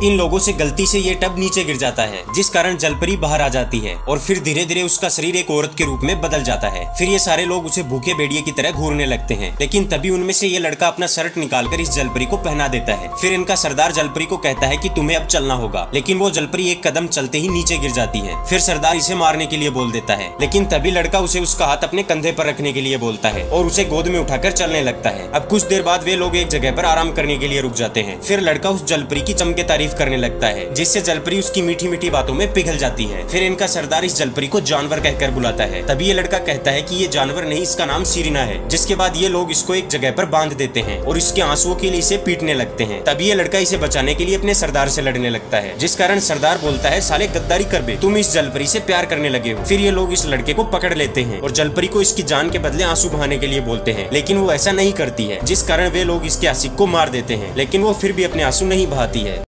इन लोगों से गलती से ये टब नीचे गिर जाता है, जिस कारण जलपरी बाहर आ जाती है और फिर धीरे धीरे उसका शरीर एक औरत के रूप में बदल जाता है। फिर ये सारे लोग उसे भूखे भेड़िए की तरह घूरने लगते हैं, लेकिन तभी उनमें से ये लड़का अपना शर्ट निकालकर इस जलपरी को पहना देता है। फिर इनका सरदार जलपरी को कहता है कि तुम्हें अब चलना होगा, लेकिन वो जलपरी एक कदम चलते ही नीचे गिर जाती है। फिर सरदार इसे मारने के लिए बोल देता है, लेकिन तभी लड़का उसे उसका हाथ अपने कंधे पर रखने के लिए बोलता है और उसे गोद में उठाकर चलने लगता है। अब कुछ देर बाद वे लोग एक जगह पर आराम करने के लिए रुक जाते हैं। फिर लड़का उस जलपरी की जम के तारीफ करने लगता है, जिससे जलपरी उसकी मीठी मीठी बातों में पिघल जाती है। फिर इनका सरदार इस जलपरी को जानवर कहकर बुलाता है। तभी ये लड़का कहता है कि ये जानवर नहीं, इसका नाम सीरिना है। जिसके बाद ये लोग इसको एक जगह पर बांध देते हैं और इसके आंसुओं के लिए इसे पीटने लगते हैं। तभी ये लड़का इसे बचाने के लिए अपने सरदार से लड़ने लगता है, जिस कारण सरदार बोलता है, साले गद्दारी कर बे, तुम इस जलपरी से प्यार करने लगे हो। फिर ये लोग इस लड़के को पकड़ लेते हैं और जलपरी को इसकी जान के बदले आंसू बहाने के लिए बोलते हैं, लेकिन वो ऐसा नहीं करती है, जिस कारण वे लोग इसके आशिक को मार देते हैं, लेकिन वो फिर भी अपने आंसू नहीं बहाती है।